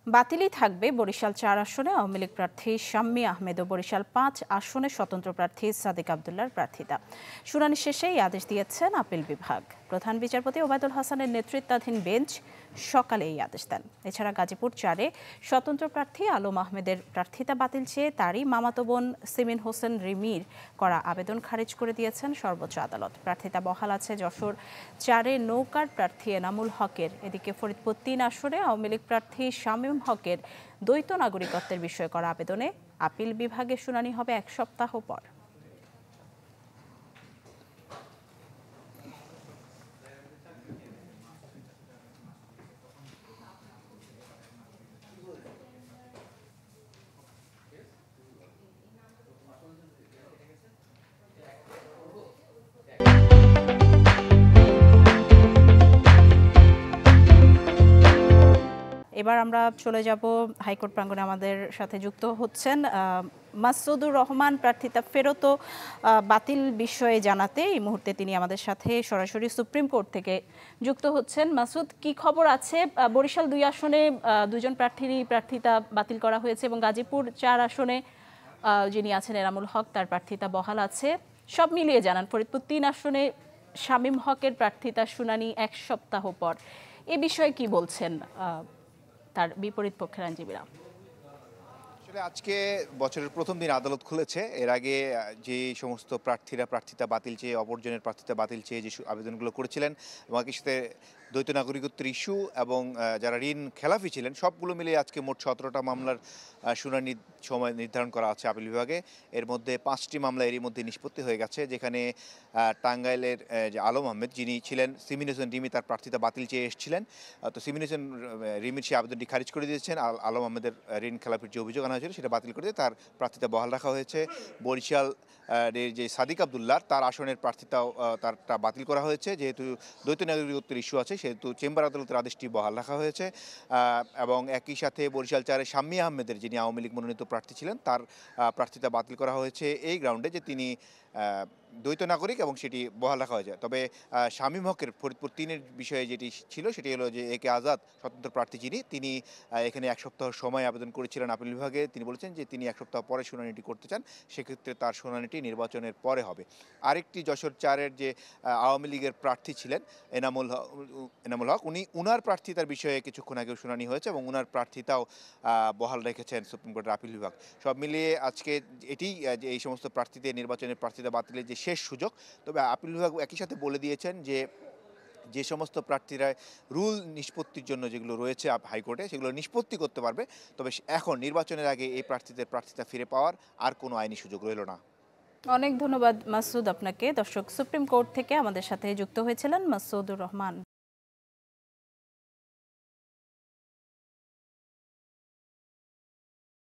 বাতিলই থাকবে বরিশাল ৪ আসনে আওয়ামী লীগ প্রার্থী শাম্মী আহমেদ ও বরিশাল ৫ আসনে স্বতন্ত্র প্রার্থী সাদিক আবদুল্লাহর প্রার্থিতা। শুনানি শেষে এই আদেশ দিয়েছেন আপিল বিভাগ। প্রধান বিচারপতি ওবায়দুল হাসানের নেতৃত্বাধীন বেঞ্চ সকালে এই আদেশ দেন। এছাড়া গাজীপুর ৪-এ স্বতন্ত্র প্রার্থী আলম আহমেদের প্রার্থিতা বাতিল চেয়ে তারই মামাতো বোন সিমিন হোসেন রিমির করা আবেদন খারিজ করে দিয়েছেন সর্বোচ্চ আদালত। প্রার্থিতা বহাল আছে যশোর ৪-এ নৌকার প্রার্থী এনামুল হকের। এদিকে ফরিদপুর ৩ আসনে আওয়ামী লীগ প্রার্থী শামীম হকের দ্বৈত নাগরিকত্বের বিষয়ে করা আবেদনে আপিল বিভাগে শুনানি হবে ১ সপ্তাহ পর। এবার আমরা চলে যাব হাইকোর্ট প্রাঙ্গণে। আমাদের সাথে যুক্ত হচ্ছেন মাসুদুর রহমান। প্রার্থিতা ফেরত বাতিল বিষয়ে জানাতে এই মুহূর্তে তিনি আমাদের সাথে সরাসরি সুপ্রিম কোর্ট থেকে যুক্ত হচ্ছেন। মাসুদ, কি খবর আছে? বরিশাল ২ আসনে দুজন প্রার্থীরই প্রার্থিতা বাতিল করা হয়েছে এবং গাজীপুর ৪ আসনে যিনি আছেন এনামুল হক, তার প্রার্থিতা বহাল আছে। সব মিলিয়ে জানান, ফরিদপুর ৩ আসনে শামীম হকের প্রার্থিতা শুনানি ১ সপ্তাহ পর, এ বিষয়ে কি বলছেন তার বিপরীত পক্ষের আইনজীবীরা? আসলে আজকে বছরের প্রথম দিন আদালত খুলেছে। এর আগে যে সমস্ত প্রার্থীরা প্রার্থিতা বাতিল চেয়ে, অপরজনের প্রার্থিতা বাতিল চেয়ে যে আবেদনগুলো করেছিলেন এবং একই সাথে দ্বৈত নাগরিকত্বের ইস্যু এবং যারা ঋণ খেলাফি ছিলেন, সবগুলো মিলিয়ে আজকে মোট ১৭টা মামলার শুনানির সময় নির্ধারণ করা আছে আপিল বিভাগে। এর মধ্যে ৫টি মামলা এরই মধ্যে নিষ্পত্তি হয়ে গেছে, যেখানে টাঙ্গাইলের যে আলম আহমেদ যিনি ছিলেন সিমিন হোসেন রিমি, তার প্রার্থিতা বাতিল চেয়ে এসেছিলেন। তো সিমিন হোসেন রিমির সেই আবেদনটি খারিজ করে দিয়েছেন। আলম আহমেদের ঋণ খেলাফির যে অভিযোগ আনা হয়েছিল সেটা বাতিল করে দিয়ে তার প্রার্থিতা বহাল রাখা হয়েছে। বরিশাল যে সাদিক আবদুল্লাহ, তার আসনের প্রার্থিতাও তারটা বাতিল করা হয়েছে। যেহেতু দ্বৈত নাগরিকত্বের ইস্যু আছে সেহেতু চেম্বার আদালতের আদেশটি বহাল রাখা হয়েছে। এবং একই সাথে বরিশাল ৪-এ শাম্মী আহমেদের, যিনি আওয়ামী লীগ মনোনীত প্রার্থী ছিলেন, তার প্রার্থিতা বাতিল করা হয়েছে এই গ্রাউন্ডে যে তিনি দ্বৈত নাগরিক এবং সেটি বহাল রাখা হয়েছে। তবে শামীম হকের ফরিদপুর ৩-এর বিষয়ে যেটি ছিল সেটি হলো যে একে আজাদ স্বতন্ত্র প্রার্থী তিনি এখানে ১ সপ্তাহ সময় আবেদন করেছিলেন আপিল বিভাগে। তিনি বলেছেন যে তিনি ১ সপ্তাহ পরে শুনানিটি করতে চান, সেক্ষেত্রে তার শুনানিটি নির্বাচনের পরে হবে। আরেকটি যশোর ৪-এর যে আওয়ামী লীগের প্রার্থী ছিলেন এনামুল হক, উনার প্রার্থিতার বিষয়ে কিছুক্ষণ আগেও শুনানি হয়েছে এবং উনার প্রার্থিতাও বহাল রেখেছেন সুপ্রিম কোর্টের আপিল বিভাগ। সব মিলিয়ে আজকে এটি যে এই সমস্ত প্রার্থীদের নির্বাচনের প্রার্থিতা বাতিলের যে শেষ সুযোগ। তবে আপিল বিভাগ একই সাথে বলে দিয়েছেন যে সমস্ত প্রার্থীরা রুল নিষ্পত্তির জন্য যেগুলো রয়েছে হাইকোর্টে, সেগুলো নিষ্পত্তি করতে পারবে। তবে এখন নির্বাচনের আগে এই প্রার্থীদের প্রার্থিতা ফিরে পাওয়ার আর কোনো আইনি সুযোগ রইল না। অনেক ধন্যবাদ মাসুদ আপনাকে। দর্শক, সুপ্রিম কোর্ট থেকে আমাদের সাথে যুক্ত হয়েছিলেন মাসুদুর রহমান।